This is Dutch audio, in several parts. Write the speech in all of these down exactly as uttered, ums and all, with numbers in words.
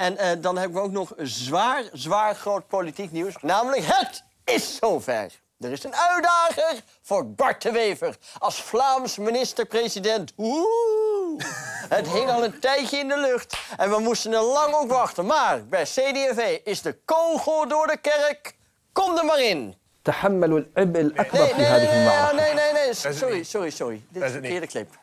En uh, dan hebben we ook nog zwaar, zwaar groot politiek nieuws. Namelijk, het is zover. Er is een uitdager voor Bart de Wever als Vlaams minister-president. Oeh! Het hing al een tijdje in de lucht en we moesten er lang op wachten. Maar bij C D en V is de kogel door de kerk. Kom er maar in. تحملوا العبء الأكبر Nee, في nee, هذه nee, المعركة. nee, nee, nee. Sorry, sorry, sorry. Dit is een verkeerde clip.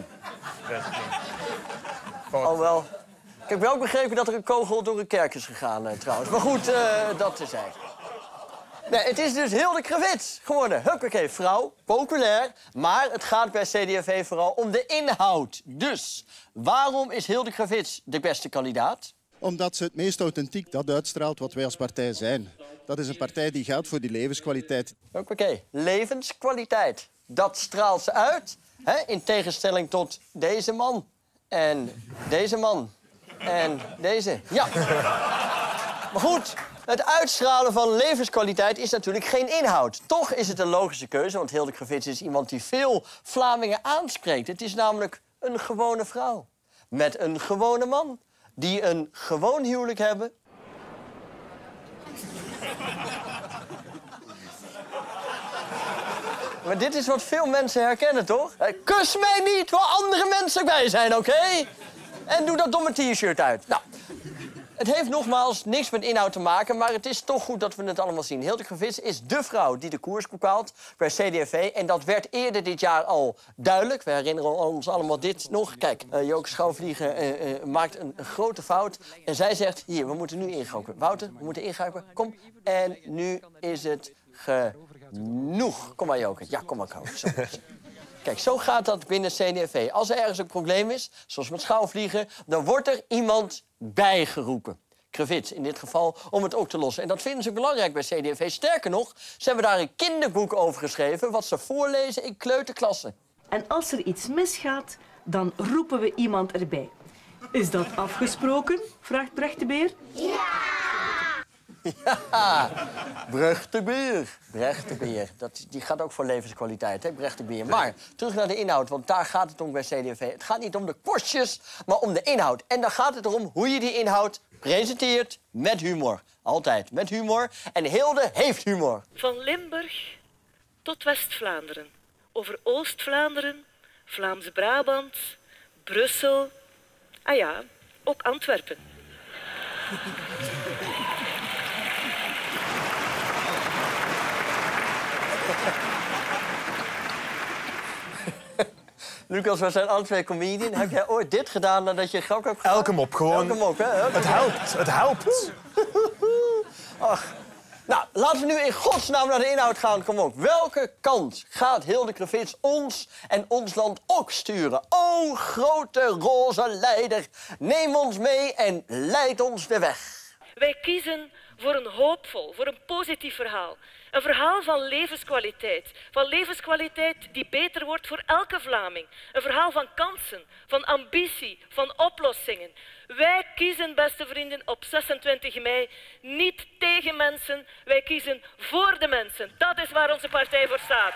Oh wel. Ik heb wel begrepen dat er een kogel door een kerk is gegaan, uh, trouwens. Maar goed, uh, dat is eigenlijk. Nee, het is dus Hilde Krevits geworden. Huppakee, vrouw, populair. Maar het gaat bij C D en V vooral om de inhoud. Dus, waarom is Hilde Krevits de beste kandidaat? Omdat ze het meest authentiek dat uitstraalt wat wij als partij zijn. Dat is een partij die gaat voor die levenskwaliteit. Huppakee, levenskwaliteit. Dat straalt ze uit, hè? In tegenstelling tot deze man. En deze man. En deze. Ja. Maar goed, het uitstralen van levenskwaliteit is natuurlijk geen inhoud. Toch is het een logische keuze, want Hilde Krevits is iemand die veel Vlamingen aanspreekt. Het is namelijk een gewone vrouw. Met een gewone man. Die een gewoon huwelijk hebben. Maar dit is wat veel mensen herkennen, toch? Kus mij niet waar andere mensen bij zijn, oké? Okay? En doe dat domme t-shirt uit. Nou, het heeft nogmaals niks met inhoud te maken, maar het is toch goed dat we het allemaal zien. Hilde Krevits is dé vrouw die de koers bepaalt bij C D en V. En dat werd eerder dit jaar al duidelijk. We herinneren ons allemaal dit nog. Kijk, uh, Joke Schouwvliegen uh, uh, maakt een, een grote fout. En zij zegt, hier, we moeten nu ingrijpen. Wouter, we moeten ingrijpen. Kom. En nu is het genoeg. Kom maar, Joke. Ja, kom maar, Kou. Kijk, zo gaat dat binnen C D en V. Als er ergens een probleem is, zoals met schouwvliegen, dan wordt er iemand bijgeroepen. Krevits in dit geval, om het ook te lossen. En dat vinden ze belangrijk bij C D en V. Sterker nog, ze hebben daar een kinderboek over geschreven, wat ze voorlezen in kleuterklassen. En als er iets misgaat, dan roepen we iemand erbij. Is dat afgesproken? Vraagt Brecht de Beer. Ja! Ja, Brecht de Beer. Brecht de Beer. Dat, die gaat ook voor levenskwaliteit, hè, Brecht de Beer. Maar terug naar de inhoud, want daar gaat het om bij C D en V. Het gaat niet om de kostjes, maar om de inhoud. En dan gaat het erom hoe je die inhoud presenteert met humor. Altijd met humor. En Hilde heeft humor. Van Limburg tot West-Vlaanderen. Over Oost-Vlaanderen, Vlaams-Brabant, Brussel. Ah ja, ook Antwerpen. Lucas, we zijn alle twee comedian. Heb jij ooit dit gedaan nadat je grap hebt gedaan? Elke mop, gewoon. Elke mop, hè? Elke het mop. helpt, het helpt. Ach. Nou, laten we nu in godsnaam naar de inhoud gaan. Kom op. Welke kant gaat Hilde Krevits ons en ons land ook sturen? O, grote roze leider, neem ons mee en leid ons de weg. Wij kiezen voor een hoopvol, voor een positief verhaal. Een verhaal van levenskwaliteit. Van levenskwaliteit die beter wordt voor elke Vlaming. Een verhaal van kansen, van ambitie, van oplossingen. Wij kiezen, beste vrienden, op zesentwintig mei niet tegen mensen. Wij kiezen voor de mensen. Dat is waar onze partij voor staat.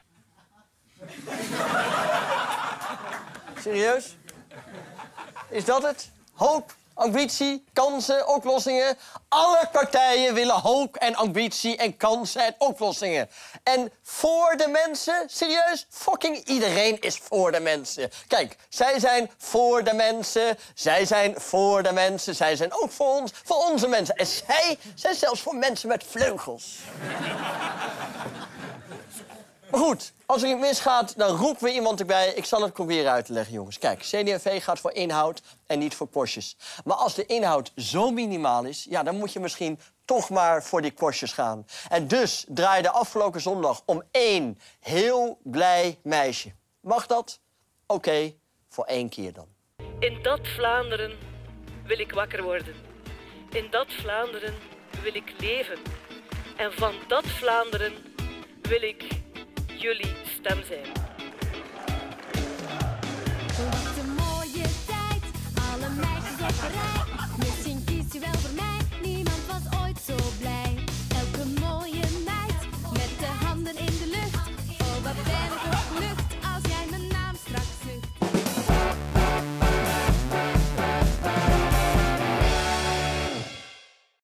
Serieus? Is dat het? Hoop, ambitie, kansen, oplossingen. Alle partijen willen hoop en ambitie en kansen en oplossingen. En voor de mensen? Serieus? Fucking iedereen is voor de mensen. Kijk, zij zijn voor de mensen. Zij zijn voor de mensen. Zij zijn ook voor ons, voor onze mensen. En zij zijn zelfs voor mensen met vleugels. Maar goed, als er iets misgaat, dan roepen we iemand erbij. Ik zal het proberen uit te leggen, jongens. Kijk, C D en V gaat voor inhoud en niet voor postjes. Maar als de inhoud zo minimaal is, ja, dan moet je misschien toch maar voor die postjes gaan. En dus draaide afgelopen zondag om één heel blij meisje. Mag dat? Oké, okay, voor één keer dan. In dat Vlaanderen wil ik wakker worden. In dat Vlaanderen wil ik leven. En van dat Vlaanderen wil ik jullie stem zijn.